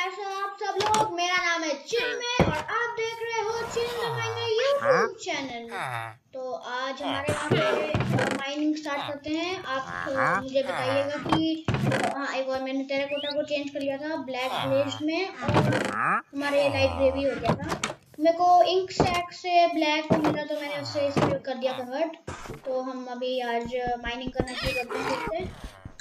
कैसे हो आप सब लोग। मेरा नाम है चिन्मय और आप देख रहे हो चिन्मय यूट्यूब चैनल। तो आज हमारे यहाँ पे माइनिंग स्टार्ट करते हैं। आप मुझे बताइएगा कि हाँ, एक और मैंने टेराकोटा को चेंज कर लिया था ब्लैक ग्लेज्ड में और हमारे लाइट ग्रे भी हो गया था। मेरे को इंक सैक से ब्लैक मिला तो मैंने उससे इसे कर दिया कन्वर्ट। तो हम अभी आज माइनिंग करना शुरू करते हैं फिर से।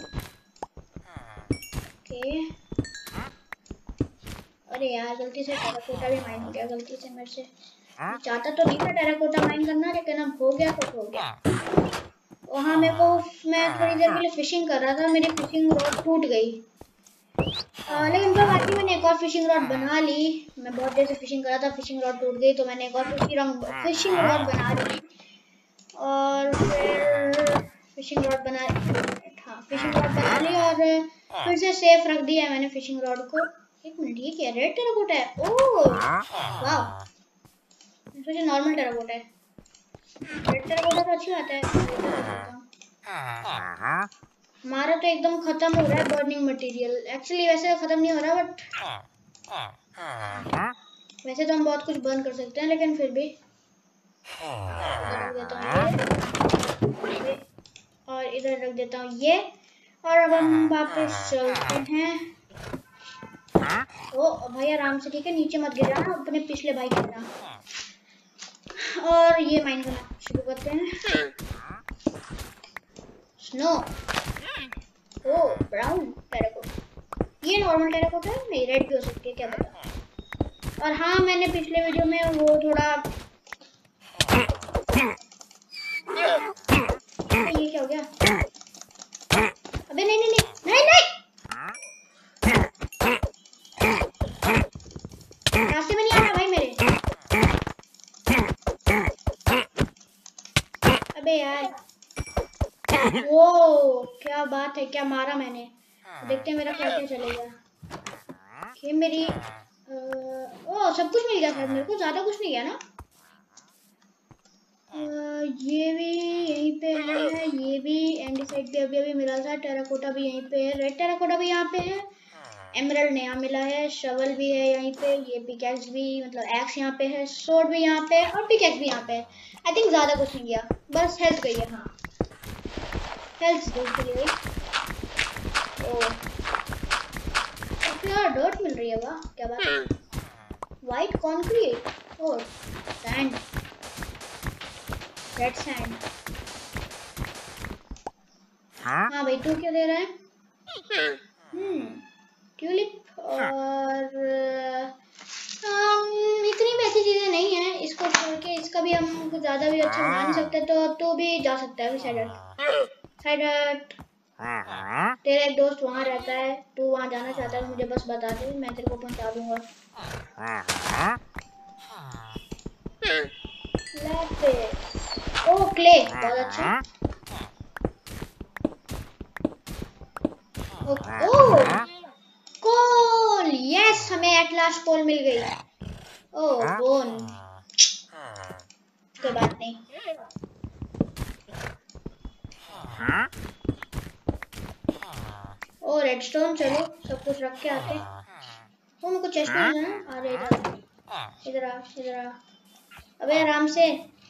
ओके, अरे यार गलती से टेराकोटा भी माइन हो गया गलती से मेरे से। चाहता तो नहीं था टेराकोटा माइन करना, लेकिन अब हो गया तो हो गया। वहाँ मैं थोड़ी देर के लिए फिशिंग कर रहा था, मेरी फिशिंग रॉड टूट गई। लेकिन फिर बाकी मैंने एक और फिशिंग रॉड बना ली। मैं बहुत देर से फिशिंग कर रहा था, फिशिंग रॉड टूट गई तो मैंने एक और फिशिंग रॉड बना ली और फिर फिशिंग रॉड बना ली और फिर से सेफ रख दिया मैंने फिशिंग रॉड को। एक मिनट, ये क्या रेड टेराकोटा है? ओह वाह, मुझे नॉर्मल टेराकोटा है। रेड टेराकोटा तो अच्छी बात है। हमारा तो एकदम खत्म हो रहा है बर्निंग मटेरियल। एक्चुअली वैसे खत्म नहीं हो रहा, बट वैसे तो हम बहुत कुछ बर्न कर सकते हैं, लेकिन फिर भी इधर रख देता हूँ ये और इधर रख देता हूँ ये। और अब हम वापस चलते हैं। ओ भाई आराम से, ठीक है, नीचे मत गिर जाना अपने पिछले भाई की तरह। और ये माइन करना शुरू करते हैं। स्नो, ओ ब्राउन टेराकोटा, ये नॉर्मल टेराकोटा है, नहीं रेड भी हो सकती है, क्या पता। और हाँ, मैंने पिछले वीडियो में वो थोड़ा ये क्या हो गया? अबे नहीं नहीं नहीं नहीं नहीं, रास्ते में नहीं आना भाई मेरे। अबे यार, वो क्या बात है, क्या मारा मैंने। देखते हैं मेरा क्या क्या चलेगा। ये मेरी ओ सब कुछ मिल गया शायद मेरे को, ज्यादा कुछ नहीं गया ना। ये भी यहीं पे है, ये भी एंडीसाइड भी अभी मिला था। टेराकोटा भी यहीं पे है, रेड टेराकोटा भी यहाँ पे है, एमराल्ड नया मिला है, शवल भी है यहीं पे, ये पिकैक्स भी मतलब एक्स यहाँ पे है, सोर्ड भी यहाँ पे और पिकैक्स भी यहाँ पे है। आई थिंक ज्यादा कुछ नहीं गया, बस हेल्थ गई है। हाँ हेल्थ चली गई। यार डर्ट मिल रही है, वाह क्या बात है। व्हाइट कॉन्क्रीट और सैंड, रेड सैंड। हाँ भाई, तू क्या दे रहा है? ट्यूलिप और इतनी भी अच्छी चीजें नहीं है। इसको छोड़ के इसका भी हम कुछ ज्यादा भी अच्छा बना नहीं सकते, तो भी जा सकता है साइड हट। तेरा एक दोस्त वहाँ रहता है, तू वहाँ जाना चाहता है, मुझे बस बता दे, मैं तेरे को पहुँचा दूंगा। ओ क्ले, बहुत अच्छा। ओह कोल, यस, हमें एट लास्ट कोल मिल गई। ओह बोन, कोई बात नहीं। ओ रेडस्टोन, चलो सब कुछ रख के आते। वो मेरे को चेस्ट में मिला ना। अरे इधर आ इधर आ। अबे आराम से,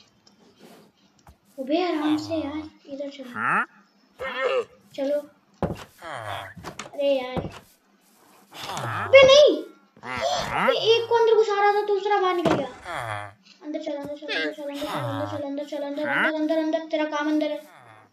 अबे आराम से यार, इधर चलो चलो। अरे यार, अबे नहीं, अबे एक को अंदर घुसा रहा था, दूसरा बाहर निकल गया। अंदर चल अंदर चल अंदर चल अंदर चल अंदर चल अंदर अंदर अंदर अंदर, तेरा काम अंदर है।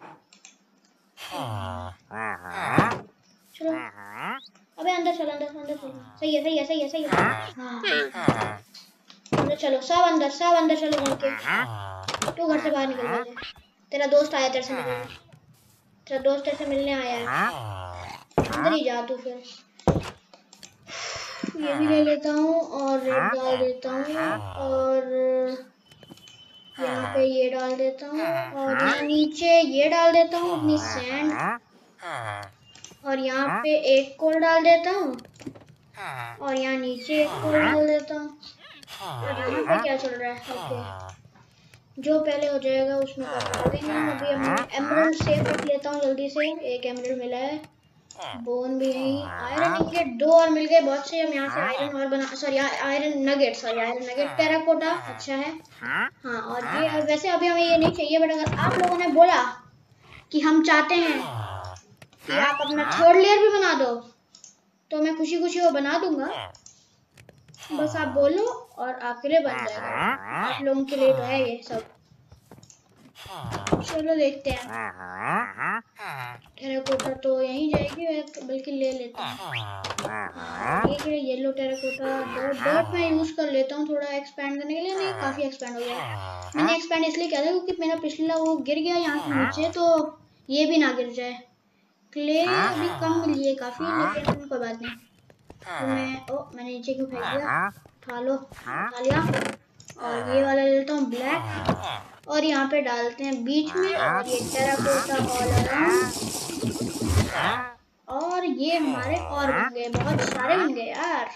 चलो अबे अंदर चल अंदर अंदर चलो। सही है सही है सही है सही है। हाँ अंदर चलो, सब अंदर चलो घर के। तू घर से बाहर निकल जा, तेरा दोस्त आया तेरे से मिलने, तेरा दोस्त तेरे से मिलने आया है, अंदर ही जा तू। फिर ये भी ले लेता हूँ और रेड डाल देता हूँ और यहाँ पे ये डाल देता हूँ और यहाँ नीचे ये डाल देता हूँ अपनी सैंड, और यहाँ पे एक कोल डाल देता हूँ और यहाँ नीचे एक कोल डाल देता हूँ। और यहाँ पे क्या चल रहा है? ओके, जो पहले हो जाएगा उसमें कर देंगे हम। अभी हम एमराल्ड सेव रख लेता हूँ जल्दी से, एक एमराल्ड मिला है। बोन भी यही, आयरन इंगेट 2 और मिल गए, बहुत से। हम यहाँ से आयरन और बना, सॉरी आयरन नगेट, टेराकोटा अच्छा है। हाँ, और ये वैसे अभी हमें ये नहीं चाहिए, बट अगर आप लोगों ने बोला कि हम चाहते हैं कि आप अपना 3rd लेयर भी बना दो, तो मैं खुशी खुशी वो बना दूंगा। बस आप बोलो और आपके लिए बन जाएगा। आप लोगों के लिए तो है ये सब। चलो देखते हैं। टेराकोटा तो यहीं जाएगी, बल्कि ले लेते हैं। ये क्या येलो टेराकोटा डॉट मैं यूज कर लेता हूँ थोड़ा एक्सपैंड करने के लिए। नहीं, काफी एक्सपैंड हो गया। मैंने एक्सपैंड इसलिए किया था क्योंकि मेरा पिछला वो गिर गया यहाँ से नीचे, तो ये भी ना गिर जाए। क्ले अभी कम मिली है काफी, लेकिन कोई बात नहीं। तो मैंने नीचे क्यों फेंक दिया, उठा लो, उठा लिया। और ये वाला ले लेता हूँ ब्लैक, और यहाँ पे डालते हैं बीच में, और ये टेराकोटा ऑल अराउंड। और ये हमारे और बन गए, बहुत सारे बन गए यार।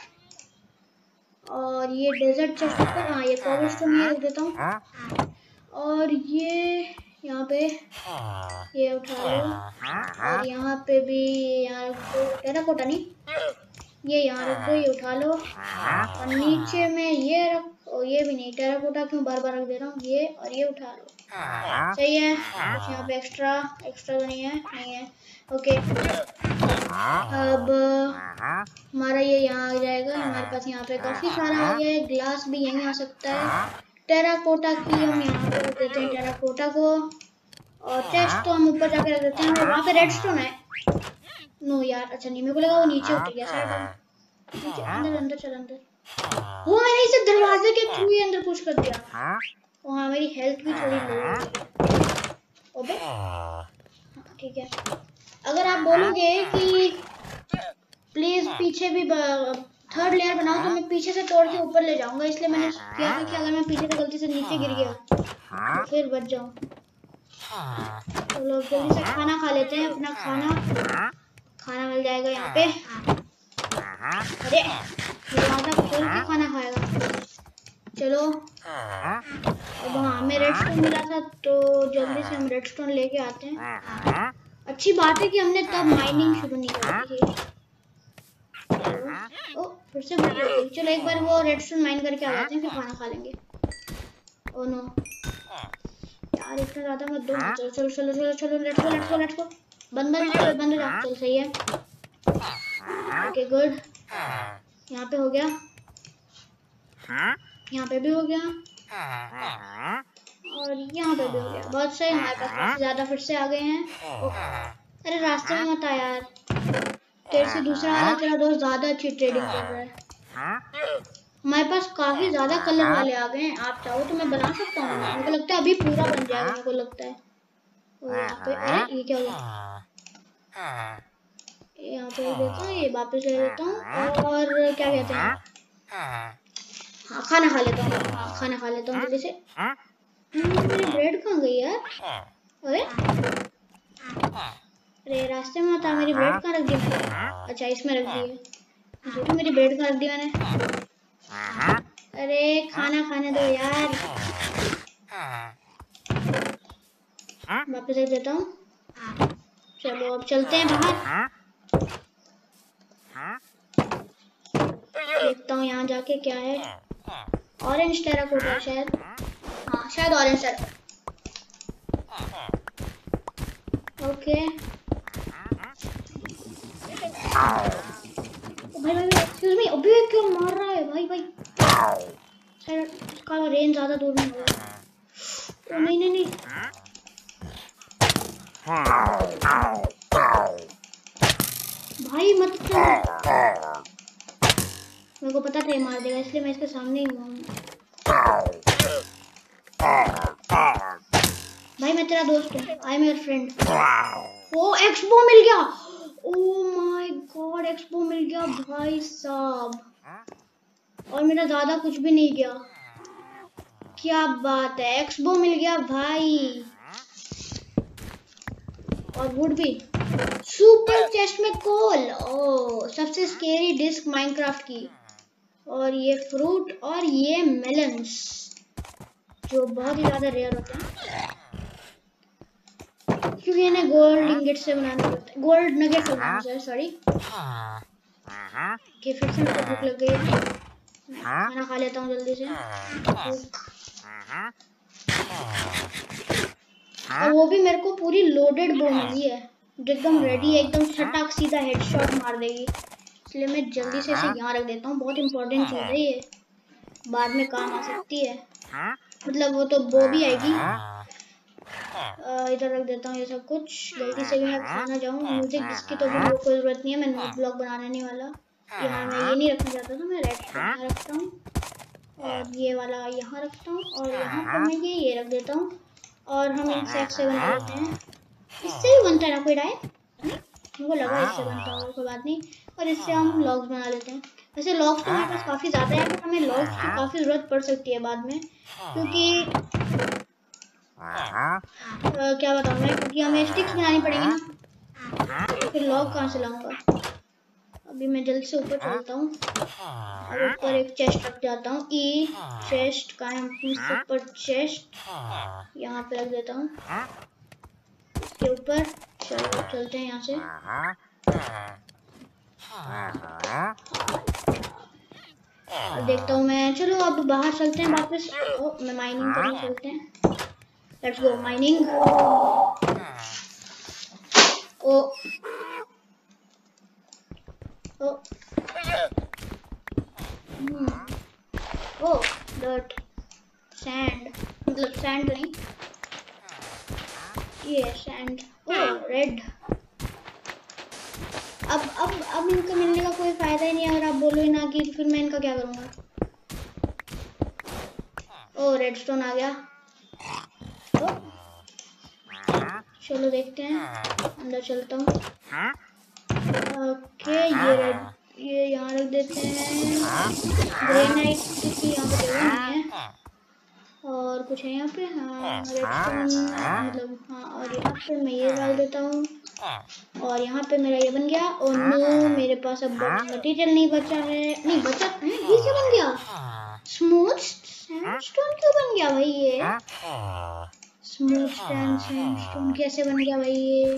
और ये डेजर्ट चेस्ट पर, हाँ ये कोबलस्टोन ये रख देता हूँ। और ये यहाँ पे ये उठा लो, और यहाँ पे भी यहाँ रख दो, टेराकोटा नहीं, ये यहाँ रख दो, ये उठा लो। और नीचे में ये रखो, ये भी नहीं, टेराकोटा क्यों बार बार रख दे रहा हूँ, ये और ये उठा लो। सही है। कुछ यहाँ पे एक्स्ट्रा तो नहीं है, ओके। अब हमारा ये यहाँ आ जाएगा, हमारे पास यहाँ पे काफी सारा आ गया है। ग्लास भी यहीं आ सकता है। टेराकोटा की हम यहाँ पे रख देते हैं, टेराकोटा को। और चेस्ट तो हम ऊपर जाके रख देते हैं। वहाँ पे रेडस्टोन है। नो यार, अच्छा नहीं, मेरे को लगा वो नीचे उतर गया शायद। नीचे, अंदर चल अंदर। वो मैंने इसे दरवाजे के थ्रू ही अंदर पुश कर दिया। वहाँ मेरी हेल्थ भी थोड़ी लो है। ओबे, ठीक है। अगर आप बोलोगे कि प्लीज पीछे भी 3rd लेयर बनाओ, तो मैं पीछे से तोड़ के ऊपर ले जाऊंगा। इसलिए मैंने किया था कि अगर मैं पीछे से गलती से नीचे गिर गया तो फिर बच जाऊं। चलो जल्दी से खाना खा लेते हैं। अपना खाना मिल जाएगा यहाँ पे। अरे दरवाजा खोल के खाना खाएगा। चलो, अब हमें रेडस्टोन मिला था, तो जल्दी से हम रेडस्टोन लेके आते हैं। अच्छी बात है कि हमने तब माइनिंग शुरू नहीं कर दी। ओ फिर से भूख लग गई। चलो एक बार वो रेडस्टोन माइन करके आ जाते हैं, फिर खाना खा लेंगे। ओ नो यार, इतना ज्यादा मत दो। चलो लेट्स गो। बंद हो जा। चल सही है, ओके गुड। यहाँ पे हो गया, यहाँ पे भी हो गया, और यहाँ पे भी हो गया। बहुत सही, हमारे पास काफी ज्यादा फिर से आ गए हैं। अरे रास्ते में मत आ यार, तेरे से दूसरा वाला तेरा दोस्त ज्यादा अच्छी ट्रेडिंग कर रहा है। हमारे पास काफी ज्यादा कलर वाले आ गए हैं। आप चाहो तो मैं बना सकता हूँ। मेरे को लगता है अभी पूरा बन जाएगा, मेरे को लगता है। और यहाँ पे, अरे ये क्या हुआ, यहाँ पे देता हूँ, ये वापस ले लेता हूँ। और क्या कहते हैं, हाँ खाना खा लेता हूँ। खाना खा लेता हूँ जल्दी से। मेरी ब्रेड कहाँ गई यार? अरे रास्ते में था, मेरी ब्रेड कहाँ रख दी मैंने? अच्छा इसमें रख दी है। जो मेरी ब्रेड कहाँ रख दी मैंने? अरे खाना खाने दो यार। वापस रख देता हूँ। चलो अब चलते हैं बाहर। देखता हूँ यहाँ जाके क्या है। ऑरेंज टेराकोटा शायद, हाँ शायद ऑरेंज टेराकोटा। ओके भाई एक्सक्यूज मी, अभी क्यों मार रहा है भाई? शायद इसका रेंज ज्यादा दूर नहीं होगा। नहीं भाई मत चल, मेरे को पता था ये मार देगा, इसलिए मैं इसके सामने ही हूँ। भाई मैं तेरा दोस्त हूँ, आई एम योर फ्रेंड। वो एक्सपो मिल गया, ओह माय गॉड, एक्सपो मिल गया भाई साहब। और मेरा ज्यादा कुछ भी नहीं गया। क्या बात है, एक्सपो मिल गया भाई। और वुड भी, सुपर चेस्ट में कोल, ओह सबसे स्केरी डिस्क माइनक्राफ्ट की। और ये फ्रूट और ये मेलन्स जो बहुत ही ज्यादा रेयर होते हैं। क्योंकि इन्हें गोल्ड इंगेट से बनाना पड़ता है, गोल्ड नगेट से बनाना चाहिए, सॉरी। कि फिर से मेरे को भूख लग गई है, खाना खा लेता हूँ जल्दी से। और वो भी मेरे को पूरी लोडेड बो मिली है जो एकदम रेडी है, एकदम छटाक सीधा हेडशॉट मार देगी, इसलिए मैं जल्दी से इसे यहाँ रख देता हूँ। बहुत इंपॉर्टेंट चीज़ है ये, बाद में काम आ सकती है, मतलब वो तो बो भी आएगी। इधर रख देता हूँ ये सब कुछ, जल्दी से भी मैं खाना जाऊँ। म्यूजिक इसकी तो भी मेरे को जरूरत नहीं है, मैं नोट ब्लॉक बनाने नहीं वाला। यहाँ मैं ये नहीं रखना चाहता था, मैं रेडस्टोन यहाँ रखता हूँ और ये वाला यहाँ रखता हूँ और यहाँ पर मैं ये रख देता हूँ और हम इंसेक्ट से बना लेते हैं। इससे भी बनता है ना कोई डाय, हमको लगा इससे बनता होगा, कोई बात नहीं। और इससे हम लॉग्स बना लेते हैं। वैसे लॉग्स तो हमारे पास काफ़ी ज़्यादा है, बट हमें लॉग्स की काफ़ी ज़रूरत पड़ सकती है बाद में, क्योंकि क्या बताऊँ मैं, क्योंकि हमें स्टिक्स बनानी पड़ेंगी ना, तो फिर लॉग कहाँ से लाऊंगा। अभी मैं जल्द से ऊपर चलता हूँ और ऊपर एक चेस्ट रख जाता हूँ। ई चेस्ट का है, ऊपर चेस्ट यहाँ पे रख देता हूँ इसके ऊपर। चलो चलते हैं यहाँ से। अब देखता हूँ मैं, चलो अब बाहर चलते हैं वापस। मैं माइनिंग करने चलते हैं, let's go mining. Dirt, sand, मतलब सैंड नहीं, ये सैंड। रेड। अब इनको मिलने का कोई फायदा ही नहीं है, अगर आप बोलो ही ना कि फिर मैं इनका क्या करूँगा। रेडस्टोन आ गया। चलो देखते हैं, अंदर चलता हूँ। ओके, ये रेड, ये यहाँ रख देते हैं। ग्रेनाइट की यहाँ पे जगह नहीं है, और कुछ है यहाँ पे। हाँ रेडस्टोन, मतलब हाँ। और यहाँ पे मैं ये डाल देता हूँ और यहाँ पे मेरा ये बन गया। और नो, मेरे पास अब मटेरियल नहीं बचा है। नहीं बचा है, ये क्या बन गया? स्मूथ सैंडस्टोन क्यों बन गया भाई ये? स्मूथ सैंडस्टोन कैसे बन गया भाई ये?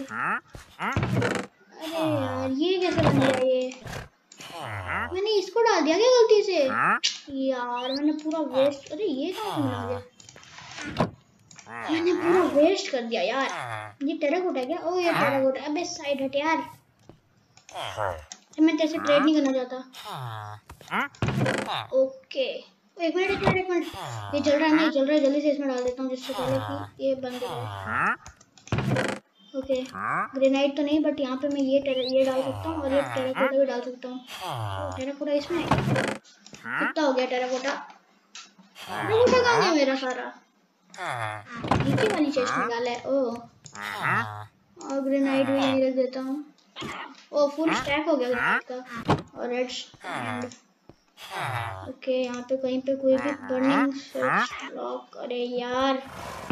अरे यार ये कैसे बन गया ये? मैंने इसको डाल दिया क्या गलती से? यार मैंने पूरा वेस्ट, अरे ये कहाँ से मिला गया? मैंने पूरा वेस्ट कर दिया यार। ये टेराकोटा है क्या? ये टेराकोटा। अबे साइड हट यार, मैं तेरे से ट्रेड नहीं करना चाहता। ओके, एक मिनट, ये जल रहा है, नहीं जल रहा है, जल्दी से इसमें डाल देता हूँ जिससे पहले कि ये बंद हो जाए। ओके, ग्रेनाइट तो नहीं, बट यहाँ पे मैं ये डाल सकता हूँ और ये टेराकोटा भी डाल सकता हूँ। टेराकोटा इसमें कितना हो गया? टेराकोटा कहाँ गया मेरा सारा? नीचे वाली चेस्ट में डाला है। और ग्रेनाइट भी यहीं रख देता हूँ। फुल स्टैक हो गया ग्रेनाइट का। और रेड स्टैंड। ओके, यहाँ पे कहीं पे कोई भी बर्निंग ब्लॉक। अरे यार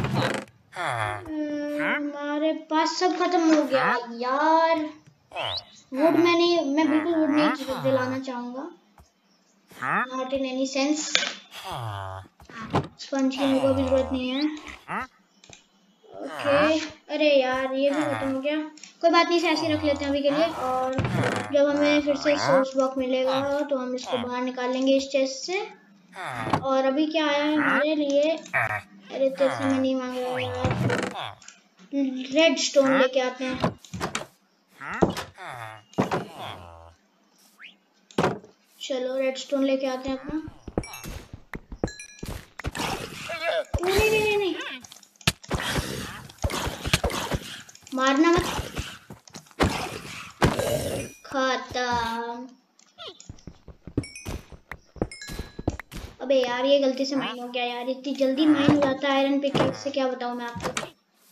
हमारे पास सब खत्म हो गया यार। वुड मैं बिल्कुल वुड नहीं जलाना चाहूँगा, not in any sense. Sponge की मेरे को भी जरूरत नहीं है। ओके, अरे यार ये भी खत्म हो गया, कोई बात नहीं, ऐसे रख लेते हैं अभी के लिए। और जब हमें फिर से सोर्स ब्लॉक मिलेगा तो हम इसको बाहर निकाल लेंगे इस चेस्ट से। और अभी क्या आया है हमारे लिए? अरे तेरे से मैं नहीं मांग रहा यार, रेड स्टोन लेके आते हैं। चलो रेड स्टोन लेके आते हैं अपना। नहीं मारना मत, खत्म। अबे यार ये गलती से माइन हो गया यार, इतनी जल्दी माइन हो जाता है आयरन पिकैक्स से, क्या बताऊं मैं आपको।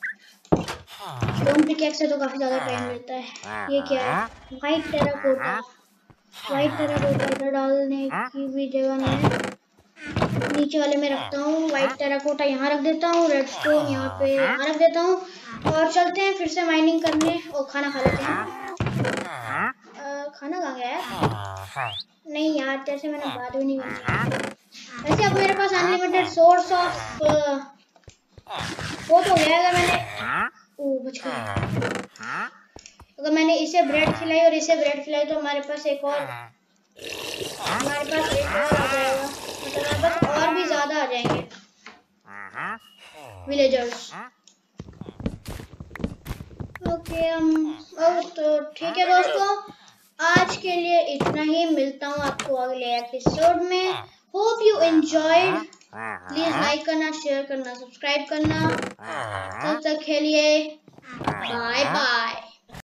स्टोन पिकैक्स से तो काफी ज्यादा टाइम लेता है। ये क्या है? White terracotta. व्हाइट टेराकोटा इधर डालने की भी जगह नहीं है, नीचे वाले में रखता हूँ। व्हाइट टेराकोटा यहाँ रख देता हूँ, रेडस्टोन यहाँ पे यहाँ रख देता हूँ। और चलते हैं फिर से माइनिंग करने। और खाना खा लेते हैं। खाना कहाँ गया यार? नहीं यार, तेरे से मैंने बात भी नहीं की। वैसे अब मेरे पास अनलिमिटेड सोर्स ऑफ वो तो हो गया अगर मैंने बच गया। अगर मैंने इसे ब्रेड खिलाई और इसे ब्रेड खिलाई तो हमारे पास एक और आ जाएगा, मतलब हमारे पास और भी ज्यादा आ जाएंगे विलेजर्स। ओके तो ठीक है दोस्तों, आज के लिए इतना ही। मिलता हूँ आपको अगले एपिसोड में। Hope you enjoyed. Please like करना, शेयर करना, सब्सक्राइब करना। तब तक के लिए बाय बाय।